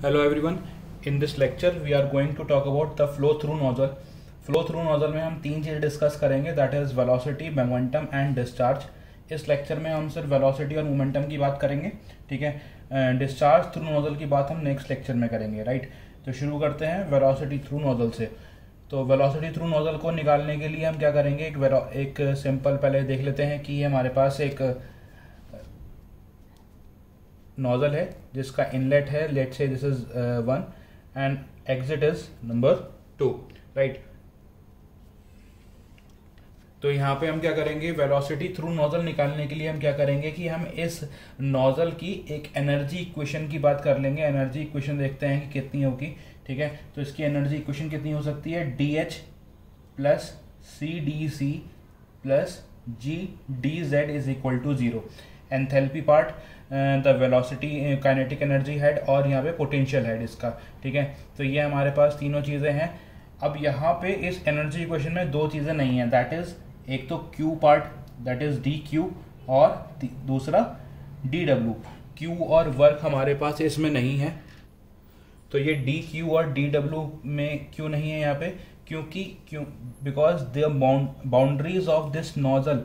Hello everyone. In this lecture we are going to talk about the flow through nozzle. Flow through nozzle में हम तीन चीज़ discuss करेंगे, that is velocity, momentum and discharge. इस lecture में हम सिर्फ वेलोसिटी और मोमेंटम की बात करेंगे, ठीक है. डिस्चार्ज थ्रू नोजल की बात हम नेक्स्ट लेक्चर में करेंगे, राइट. तो शुरू करते हैं वेलोसिटी थ्रू नोजल से. तो वेलोसिटी थ्रू नोजल को निकालने के लिए हम क्या करेंगे, एक सिंपल पहले देख लेते हैं कि हमारे पास एक नोजल है जिसका इनलेट है, let's say this is 1 and exit is number 2, right. तो यहाँ पे हम क्या करेंगे, वेलोसिटी थ्रू नोजल निकालने के लिए हम क्या करेंगे कि हम इस नोजल की एक एनर्जी इक्वेशन की बात कर लेंगे. एनर्जी इक्वेशन देखते हैं कि कितनी होगी, ठीक है. तो इसकी एनर्जी इक्वेशन कितनी हो सकती है, DH plus CDC plus GDZ is equal to 0. Enthalpy part, the velocity, kinetic energy head और यहाँ पे पोटेंशियल हेड इसका, ठीक है. तो ये हमारे पास तीनों चीज़ें हैं. अब यहाँ पे इस एनर्जी इक्वेशन में दो चीज़ें नहीं हैं, दैट इज एक तो Q part, that is DQ, और दूसरा DW. Q और वर्क हमारे पास इसमें नहीं है. तो ये DQ और DW में क्यों नहीं है यहाँ पे, क्यों because the boundaries of this nozzle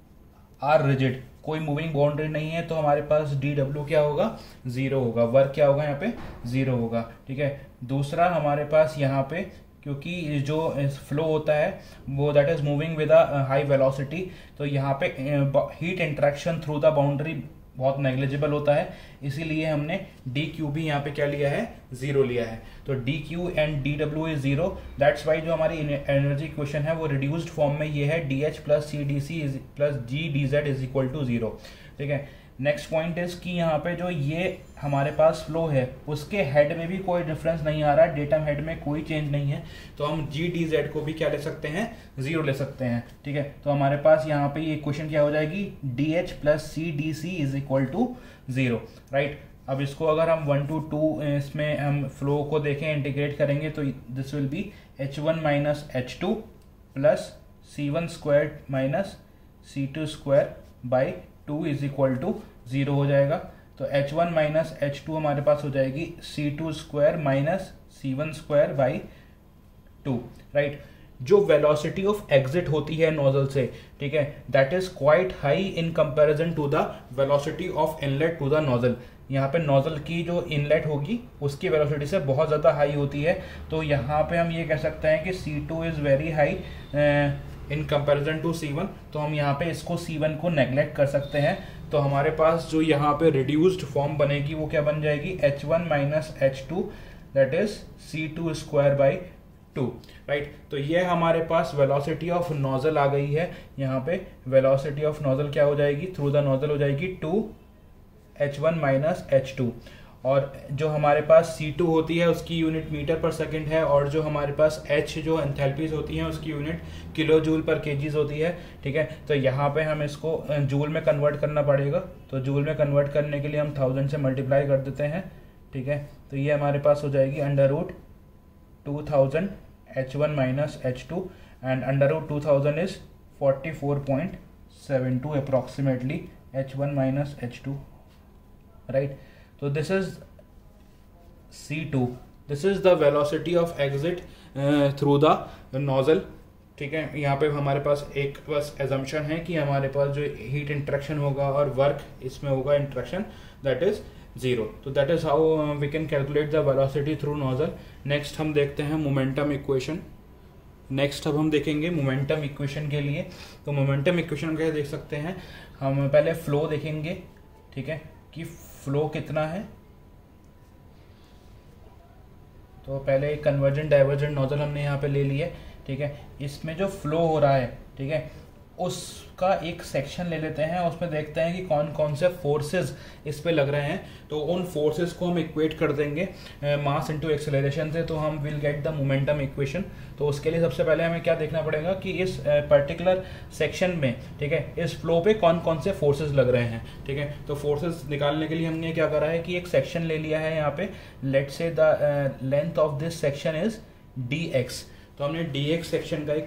are rigid. कोई मूविंग बाउंड्री नहीं है, तो हमारे पास DW क्या होगा, 0 होगा. वर्क क्या होगा यहाँ पे, 0 होगा, ठीक है. दूसरा हमारे पास यहाँ पे, क्योंकि जो फ्लो होता है वो that is moving with a high velocity, तो यहाँ पे heat interaction through the boundary बहुत नेग्लिजिबल होता है, इसीलिए हमने DQ भी यहाँ पे क्या लिया है, 0 लिया है. तो DQ and DW is 0. That's why जो हमारी एनर्जी इक्वेशन है वो रिड्यूस्ड फॉर्म में ये है, DH plus CDC plus GDZ is equal to 0, ठीक है. नेक्स्ट पॉइंट इज कि यहाँ पे जो ये हमारे पास फ्लो है उसके हेड में भी कोई डिफरेंस नहीं आ रहा है, डेटम हेड में कोई चेंज नहीं है, तो हम GDZ को भी क्या ले सकते हैं, 0 ले सकते हैं, ठीक है. तो हमारे पास यहाँ पे ये इक्वेशन क्या हो जाएगी, DH plus CDC is equal to 0, right. अब इसको अगर हम 1 to 2 इसमें हम फ्लो को देखें, इंटीग्रेट करेंगे, तो this will be H1 minus H2 plus C1 square minus C2 square by 2 is equal to 0 हो जाएगा. तो H1 माइनस H2 हमारे पास हो जाएगी C2 square minus C1 square by 2, right. जो वेलोसिटी ऑफ एग्जिट होती है नोजल से, ठीक है, that is quite high in comparison to the velocity of inlet to the nozzle. यहाँ पे नोजल की जो इनलेट होगी उसकी वेलोसिटी से बहुत ज़्यादा हाई होती है, तो यहाँ पे हम ये कह सकते हैं कि C2 is very high in comparison to C1. तो हम यहाँ पे इसको C1 को नेग्लेक्ट कर सकते हैं. तो हमारे पास जो यहाँ पे रिड्यूस्ड फॉर्म बनेगी वो क्या बन जाएगी, H1 minus H2 that is C2 square by 2, right. तो ये हमारे पास वेलोसिटी ऑफ नोजल आ गई है. यहाँ पे वेलोसिटी ऑफ नोजल क्या हो जाएगी, थ्रू द नोजल हो जाएगी 2H1 माइनस H2, और जो हमारे पास C2 होती है उसकी यूनिट मीटर पर सेकंड है, और जो हमारे पास H जो एंथैल्पीज होती हैं उसकी unit kilo joule per kgs होती है, ठीक है. तो यहाँ पे हम इसको जूल में कन्वर्ट करना पड़ेगा, तो जूल में कन्वर्ट करने के लिए हम 1000 से मल्टीप्लाई कर देते हैं, ठीक है. तो ये हमारे पास हो जाएगी under root 2000 H1 minus H2 and under root 2000 is 44.72 approximately H1 minus H2, right. So this is C2. This is the velocity of exit through the nozzle, ठीक है. यहाँ पे हमारे पास एक बस assumption है कि हमारे पास जो heat interaction होगा और work इसमें होगा interaction, that is 0. तो that is how we can calculate the velocity through nozzle. Next हम देखते हैं momentum equation. नेक्स्ट अब हम देखेंगे मोमेंटम इक्वेशन के लिए. तो मोमेंटम इक्वेशन क्या देख सकते हैं, हम पहले फ्लो देखेंगे, ठीक है, कि फ्लो कितना है. तो पहले एक कन्वर्जेंट डाइवर्जेंट नोजल हमने यहाँ पे ले लिया, ठीक है. इसमें जो फ्लो हो रहा है, ठीक है, उसका एक सेक्शन ले लेते हैं, उसमें देखते हैं कि कौन कौन से फोर्सेस इस पे लग रहे हैं. तो उन फोर्सेस को हम इक्वेट कर देंगे मास इनटू एक्सेलरेशन से, तो हम will get the momentum equation. तो उसके लिए सबसे पहले हमें क्या देखना पड़ेगा कि इस पर्टिकुलर सेक्शन में, ठीक है, इस फ्लो पे कौन कौन से फोर्सेस लग रहे हैं, ठीक है. तो फोर्सेस निकालने के लिए हमने क्या करा है कि एक सेक्शन ले लिया है यहाँ पे, let's say the length of this section is DX. तो हमने DX सेक्शन का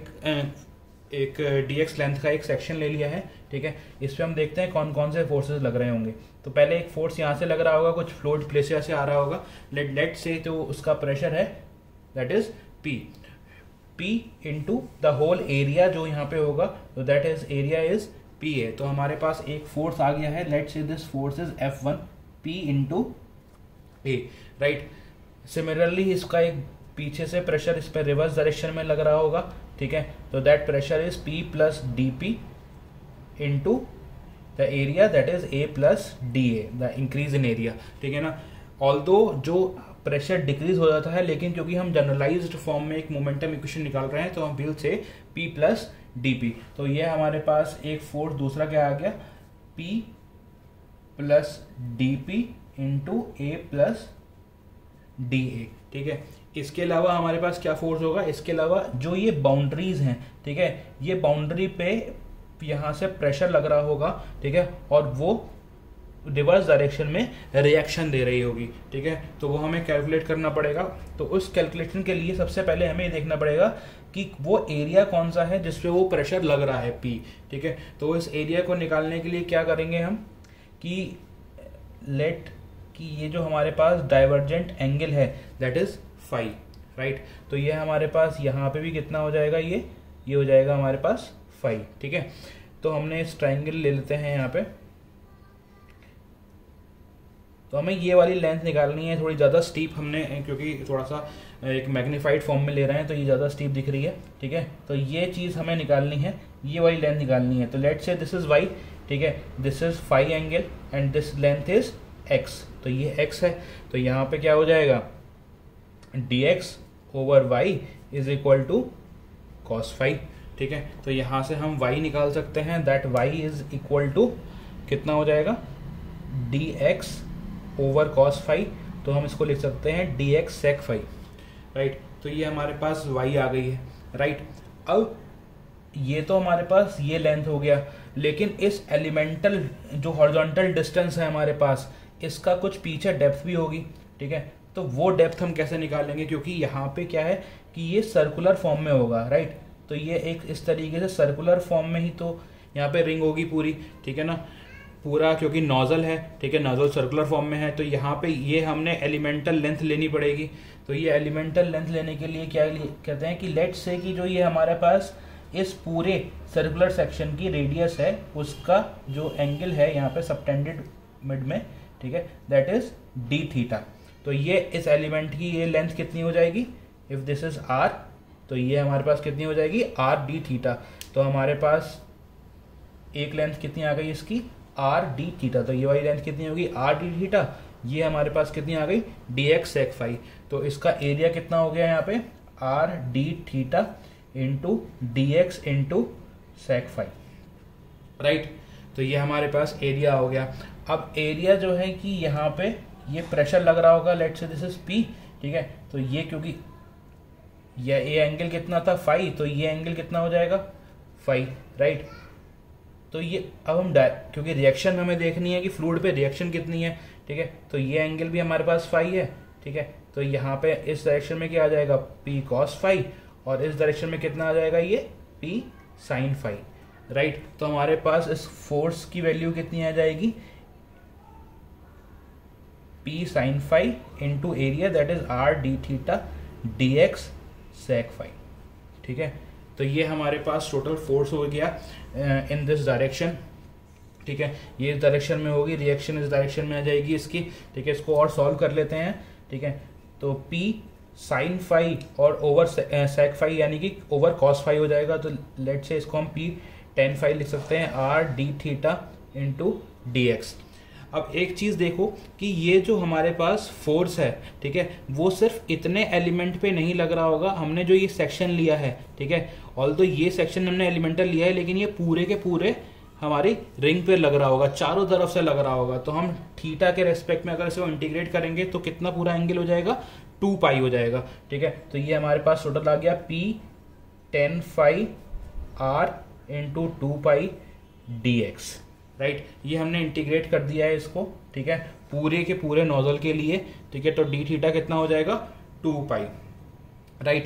एक DX लेंथ का एक सेक्शन ले लिया है, ठीक है. इस पे हम देखते हैं कौन कौन से फोर्सेस लग रहे होंगे. तो पहले एक फोर्स यहाँ से लग रहा होगा, कुछ फ्लूइड प्लेसिया से आ रहा होगा, लेट से, तो उसका प्रेशर है that is P into the whole area जो यहाँ पे होगा, तो that is area is PA। तो हमारे पास एक फोर्स आ गया है, let say this force is F1 P into A, right. Similarly इसका एक पीछे से प्रेशर इस पर रिवर्स डायरेक्शन में लग रहा होगा, ठीक है, तो that pressure is P plus DP into the area that is A plus DA, the increase in area, ठीक है ना। ऑल्दो जो प्रेशर डिक्रीज हो जाता है, लेकिन क्योंकि हम जनरलाइज्ड फॉर्म में एक मोमेंटम इक्वेशन निकाल रहे हैं, तो हम will say P plus DP। तो ये हमारे पास एक फोर्स दूसरा क्या आ गया, P plus DP into A plus DA, ठीक है। इसके अलावा हमारे पास क्या फोर्स होगा, इसके अलावा जो ये बाउंड्रीज हैं, ठीक है, ये बाउंड्री पे यहाँ से प्रेशर लग रहा होगा, ठीक है, और वो रिवर्स डायरेक्शन में रिएक्शन दे रही होगी, ठीक है। तो वो हमें कैलकुलेट करना पड़ेगा। तो उस कैलकुलेशन के लिए सबसे पहले हमें देखना पड़ेगा कि वो एरिया कौन सा है जिसपे वो प्रेशर लग रहा है P, ठीक है। तो इस एरिया को निकालने के लिए क्या करेंगे हम कि लेट कि ये जो हमारे पास डाइवर्जेंट एंगल है दैट इज फाई, राइट। तो ये हमारे पास यहाँ पे भी कितना हो जाएगा, ये हो जाएगा हमारे पास फाई, ठीक है। तो हमने इस ट्राइंगल ले लेते हैं यहाँ पे, तो हमें ये वाली लेंथ निकालनी है, थोड़ी ज़्यादा स्टीप हमने, क्योंकि थोड़ा सा एक मैग्नीफाइड फॉर्म में ले रहे हैं तो ये ज़्यादा स्टीप दिख रही है, ठीक है। तो ये चीज़ हमें निकालनी है, ये वाली लेंथ निकालनी है। तो late say this is y, ठीक है, this is phi angle and this length is x, तो ये एक्स है। तो यहाँ पे क्या हो जाएगा, dx over y is equal to cos phi, ठीक है। तो यहाँ से हम y निकाल सकते हैं, that y is equal to कितना हो जाएगा, dx ओवर कॉस फाई। तो हम इसको लिख सकते हैं dx सेक फाई, राइट। तो ये हमारे पास y आ गई है, राइट। अब ये तो हमारे पास ये लेंथ हो गया, लेकिन इस एलिमेंटल जो हॉरिजॉन्टल डिस्टेंस है हमारे पास, इसका कुछ पीछे डेप्थ भी होगी, ठीक है। तो वो डेप्थ हम कैसे निकालेंगे, क्योंकि यहाँ पे क्या है कि ये सर्कुलर फॉर्म में होगा, राइट। तो ये एक इस तरीके से सर्कुलर फॉर्म में ही तो यहाँ पे रिंग होगी पूरी, ठीक है ना, पूरा, क्योंकि नोजल है, ठीक है, नोजल सर्कुलर फॉर्म में है। तो यहाँ पे ये हमने एलिमेंटल लेंथ लेनी पड़ेगी। तो ये एलिमेंटल लेंथ लेने के लिए क्या कहते हैं कि लेट से कि जो ये हमारे पास इस पूरे सर्कुलर सेक्शन की रेडियस है, उसका जो एंगल है यहाँ पे सबटेंडेड मिड में, ठीक है, दैट इज डी थीटा। तो ये इस एलिमेंट की ये लेंथ कितनी हो जाएगी, इफ दिस इज r, तो ये हमारे पास कितनी हो जाएगी, r d थीटा। तो हमारे पास एक लेंथ कितनी आ गई इसकी, r d थीटा। तो ये वाली लेंथ कितनी होगी, r d थीटा। ये हमारे पास कितनी आ गई, dx सेक फाई। तो इसका एरिया कितना हो गया यहाँ पे, r d theta into dx into sec phi, right. तो ये हमारे पास एरिया हो गया। अब एरिया जो है कि यहाँ पे ये प्रेशर लग रहा होगा, late say this is P, ठीक है। तो ये क्योंकि ये एंगल कितना था फाई, तो ये एंगल कितना हो जाएगा फाई, राइट। तो ये अब हम क्योंकि रिएक्शन हमें देखनी है कि फ्लूइड पे रिएक्शन कितनी है, ठीक है। तो ये एंगल भी हमारे पास फाई है, ठीक है। तो यहाँ पे इस डायरेक्शन में क्या आ जाएगा, P कॉस फाई, और इस डायरेक्शन में कितना आ जाएगा, ये P साइन फाई, राइट। तो हमारे पास इस फोर्स की वैल्यू कितनी आ जाएगी, P sine phi into area that is R d theta dx sec phi, ठीक है। तो ये हमारे पास टोटल फोर्स हो गया इन दिस डायरेक्शन, ठीक है। ये इस डायरेक्शन में होगी, रिएक्शन इस डायरेक्शन में आ जाएगी इसकी, ठीक है। इसको और सॉल्व कर लेते हैं, ठीक है। तो P साइन फाई और ओवर सेक फाई यानी कि ओवर कॉस फाई हो जाएगा। तो लेट से इसको हम P टेन फाई लिख सकते हैं, R d theta into dx। अब एक चीज़ देखो कि ये जो हमारे पास फोर्स है, ठीक है, वो सिर्फ इतने एलिमेंट पे नहीं लग रहा होगा। हमने जो ये सेक्शन लिया है, ठीक है, ऑल्दो ये सेक्शन हमने एलिमेंटल लिया है, लेकिन ये पूरे के पूरे हमारी रिंग पे लग रहा होगा, चारों तरफ से लग रहा होगा। तो हम थीटा के रेस्पेक्ट में अगर इसको इंटीग्रेट करेंगे तो कितना पूरा एंगल हो जाएगा, 2 पाई हो जाएगा, ठीक है। तो ये हमारे पास टोटल आ गया P tan phi R into 2 pi dx, right. ये हमने इंटीग्रेट कर दिया है इसको, ठीक है, पूरे के पूरे नोजल के लिए, ठीक है। तो डी थीटा कितना हो जाएगा, 2 pi, right.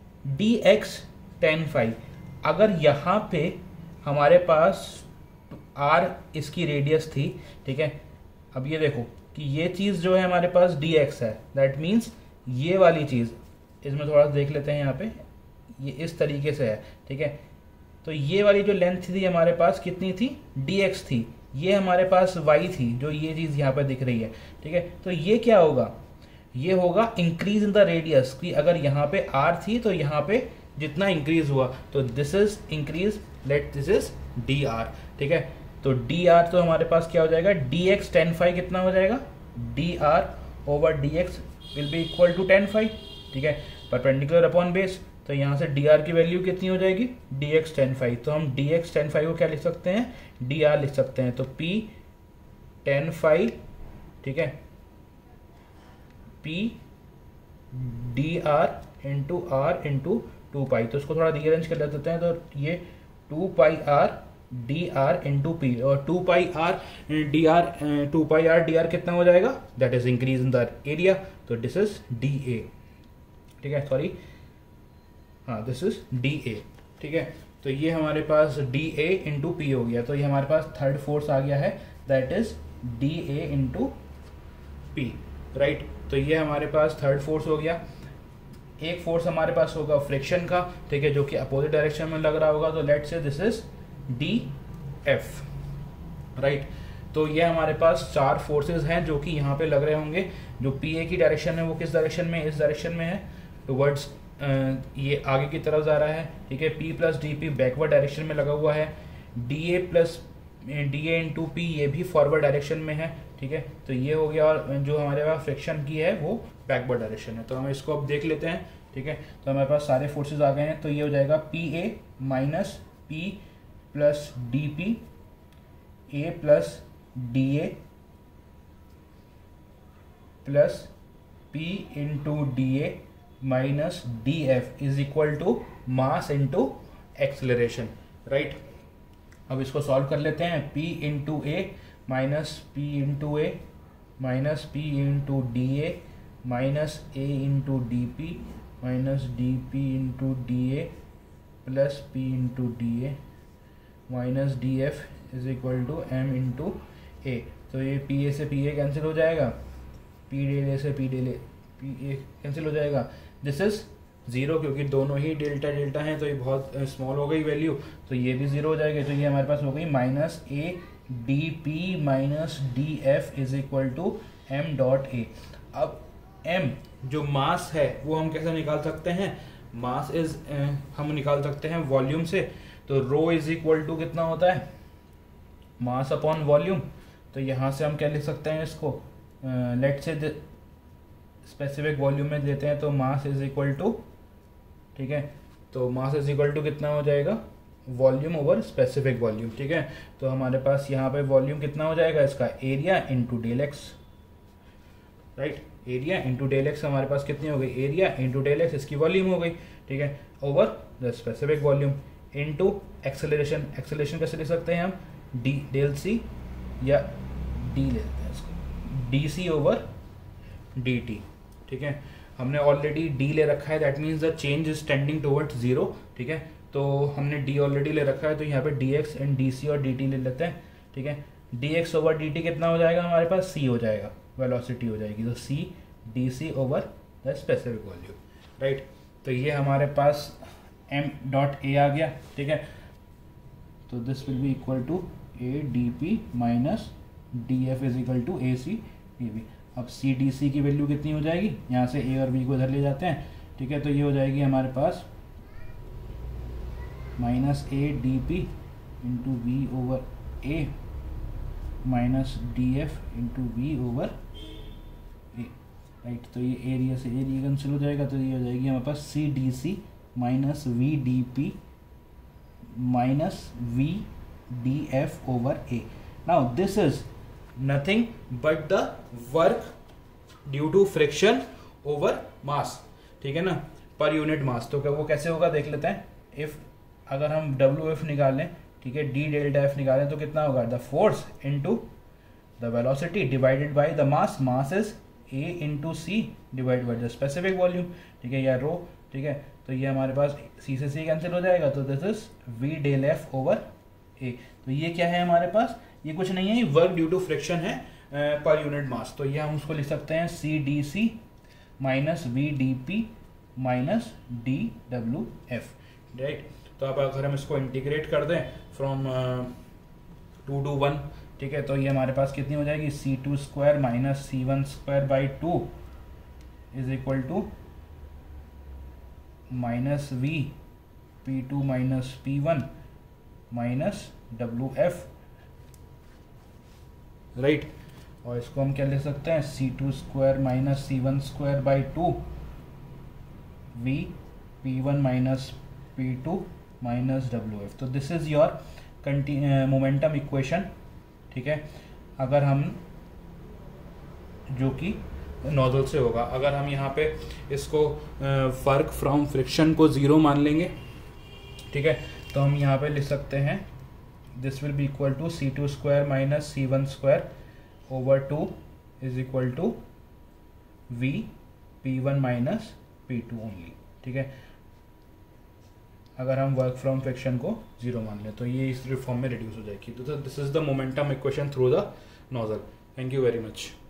dx tan phi, अगर यहाँ पे हमारे पास आर इसकी रेडियस थी, ठीक है। अब ये देखो कि ये चीज़ जो है हमारे पास डी एक्स है, दैट मीन्स ये वाली चीज़, इसमें थोड़ा सा देख लेते हैं यहाँ पे, ये इस तरीके से है, ठीक है। तो ये वाली जो लेंथ थी हमारे पास कितनी थी, डी एक्स थी, ये हमारे पास वाई थी, जो ये चीज़ यहाँ पर दिख रही है, ठीक है। तो ये क्या होगा, ये होगा इंक्रीज इन द रेडियस, कि अगर यहाँ पे आर थी तो यहाँ पे जितना इंक्रीज हुआ, तो this is increase, let this is d r, ठीक है। तो डी आर तो हमारे पास क्या हो जाएगा, डी एक्स टेन फाइव कितना हो जाएगा, d r over d x will be equal to tan five, ठीक है, परपेंडिकुलर अपॉन बेस। तो यहाँ से डी आर की वैल्यू कितनी हो जाएगी, डी एक्स टेन फाइव। तो हम डी एक्स टेन फाइव को क्या लिख सकते हैं, डी आर लिख सकते हैं। तो पी टेन फाइव, ठीक है, p d r into two pi. तो इसको थोड़ा रीअरेंज कर लेते हैं, तो ये two pi r d r into p, और two pi r d r कितना हो जाएगा, that is increase in the area. तो दिस इज डी ए, ठीक है, सॉरी, हाँ दिस इज डी ए, ठीक है। तो ये हमारे पास डी ए इंटू पी हो गया। तो ये हमारे पास थर्ड फोर्स आ गया है, that is d a into p, right. तो ये हमारे पास थर्ड फोर्स हो गया। एक फोर्स हमारे पास होगा फ्रिक्शन का, ठीक है, जो कि अपोजिट डायरेक्शन में लग रहा होगा। तो let's say this is d f, right. तो ये हमारे पास चार फोर्सेस हैं जो कि यहाँ पे लग रहे होंगे। जो पी ए की डायरेक्शन है वो किस डायरेक्शन में, इस डायरेक्शन में है, टुवर्ड्स ये आगे की तरफ जा रहा है, ठीक है। P plus d p backward direction में लगा हुआ है। D a plus d a into p ये भी फॉरवर्ड डायरेक्शन में है, ठीक है। तो ये हो गया, और जो हमारे पास फ्रिक्शन की है वो बैकवर्ड डायरेक्शन है। तो हम इसको अब देख लेते हैं, ठीक है। तो हमारे पास सारे फोर्सेस आ गए हैं। तो ये हो जाएगा p a minus p plus d p, a plus d a plus p into d a minus d f is equal to mass into acceleration, right. अब इसको सॉल्व कर लेते हैं। P into a minus p into a minus p into d a minus a into d p minus d p into d a plus p into d a minus d f is equal to M into a. तो ये P A से P A cancel हो जाएगा, P del A से P A cancel हो जाएगा। This is zero, क्योंकि दोनों ही डेल्टा डेल्टा हैं, तो ये बहुत स्मॉल हो गई वैल्यू, तो ये भी जीरो हो जाएगी। तो ये हमारे पास हो गई minus a d p minus d f is equal to m dot a. अब एम जो मास है वो हम कैसे निकाल सकते हैं, मास इज हम निकाल सकते हैं वॉल्यूम से। तो रो इज इक्वल टू कितना होता है, मास अपॉन वॉल्यूम। तो यहाँ से हम क्या लिख सकते हैं इसको, लेट से स्पेसिफिक वॉल्यूम में देते हैं, तो मास इज इक्वल टू, ठीक है, तो मास इज इक्वल टू कितना हो जाएगा, वॉल्यूम ओवर स्पेसिफिक वॉल्यूम, ठीक है। तो हमारे पास यहाँ पे वॉल्यूम कितना हो जाएगा इसका, area into del x, right. Area into del x हमारे पास कितनी हो गई, एरिया इंटू डेल एक्स इसकी वॉल्यूम हो गई, ठीक है, over the specific volume into acceleration. Acceleration कैसे लिख सकते हैं हम, डी डेल सी या डी लेते हैं इसको, d c over d t, ठीक है। हमने ऑलरेडी डी ले रखा है, that means the change is tending towards zero, ठीक है। तो हमने डी ऑलरेडी ले रखा है, तो यहाँ पे d x and d c और डी टी ले लेते हैं, ठीक है। D x over d t कितना हो जाएगा हमारे पास, सी हो जाएगा, वेलोसिटी हो जाएगी। तो c d c over the specific volume, right. तो ये हमारे पास एम डॉट ए आ गया, ठीक है। तो this will be equal to a d p minus d f is equal to a c a b. अब सी डी सी की वैल्यू कितनी हो जाएगी, यहाँ से ए और बी को इधर ले जाते हैं, ठीक है। तो ये हो जाएगी हमारे पास minus a d p into v over a minus d f into v over a, right. तो ये एरिया से एरिया कैंसिल हो जाएगा, तो ये हो जाएगी हमारे पास c d c minus v d p minus v d f over a. Now this is nothing but the work due to friction over mass, ठीक है ना, पर यूनिट मास। तो क्या वो कैसे होगा देख लेते हैं। इफ अगर हम डब्ल्यू एफ निकालें, ठीक है, डी डेल्टा एफ निकालें, तो कितना होगा, the force into the velocity divided by the mass, mass is a into c divide by the specific volume, ठीक है, या रो, ठीक है। तो ये हमारे पास सी से सी कैंसिल हो जाएगा, तो this is v del f over a. तो ये क्या है हमारे पास, ये कुछ नहीं है, ये वर्क ड्यू टू फ्रिक्शन है पर यूनिट मास। तो ये हम उसको लिख सकते हैं c d c minus v d p minus d डब्ल्यू एफ, राइट। तो अब अगर हम इसको इंटीग्रेट कर दें फ्रॉम 2 to 1, ठीक है, तो ये हमारे पास कितनी हो जाएगी, c two square minus c one square by 2 is equal to minus v p two minus p one minus डब्ल्यू एफ, राइट। और इसको हम क्या लिख सकते हैं, c two square minus c one square by 2 v p one minus p two minus डब्ल्यू f. तो this is your momentum equation, ठीक है। अगर हम, जो कि नोजल से होगा, अगर हम यहाँ पे इसको फर्क फ्रॉम फ्रिक्शन को 0 मान लेंगे, ठीक है, तो हम यहाँ पे लिख सकते हैं this will be equal to c two square minus c one square over 2 is equal to v p one minus p two only, ठीक है। अगर हम वर्क फ्रॉम फ्रिक्शन को 0 मान लें तो ये इस फॉर्म में रिड्यूस हो जाएगी। तो this is the momentum equation through the nozzle. Thank you very much.